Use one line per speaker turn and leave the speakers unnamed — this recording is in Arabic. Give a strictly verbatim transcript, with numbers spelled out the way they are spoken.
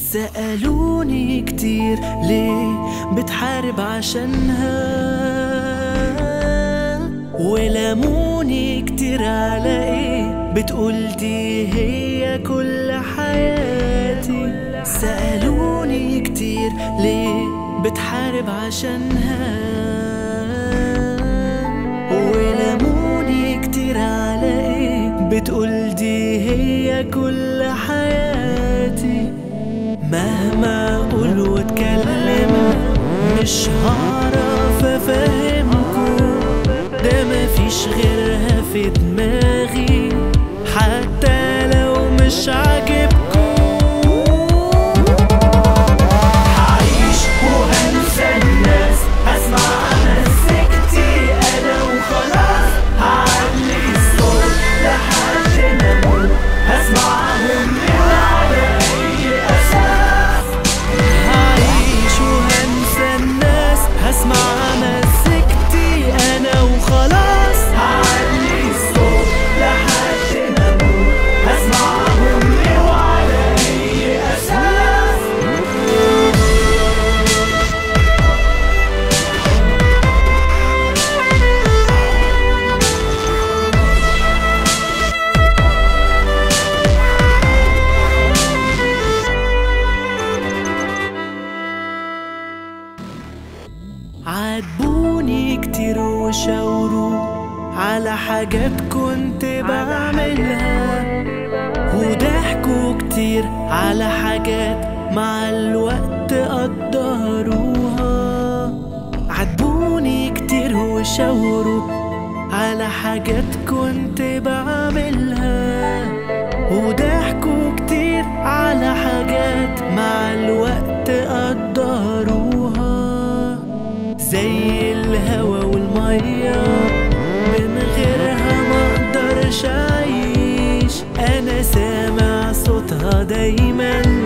سألوني كتير ليه بتحارب عشانها، ولاموني كتير على ايه بتقول دي هي كل حياتي. سألوني كتير ليه بتحارب عشانها، ولاموني كتير على ايه بتقول دي هي كل حياتي. مهما اقول واتكلم مش هعرف افهمكم، ده مفيش غيرها في دماغي حتى لو مش عاجبكم. هعيش وهنسى الناس، هسمع مزيكتي انا وخلاص، هعلي الصوت لحد ما اموت، هسمعهم من على اي اساس. هعيش وهنسى الناس، هسمع مزيكتي انا وخلاص، هعلي الصوت لحد ما اموت، هسمعهم من على اي اساس. عاتبوني كتير وشاوروا على حاجات كنت بعملها، وضحكوا كتير على حاجات مع الوقت قدروها. عاتبوني كتير وشاوروا على حاجات كنت بعملها، وضحكوا كتير على حاجات مع الوقت قدروها. زي الهوا والمية من غيرها مقدرش أعيش، أنا سامع صوتها دايما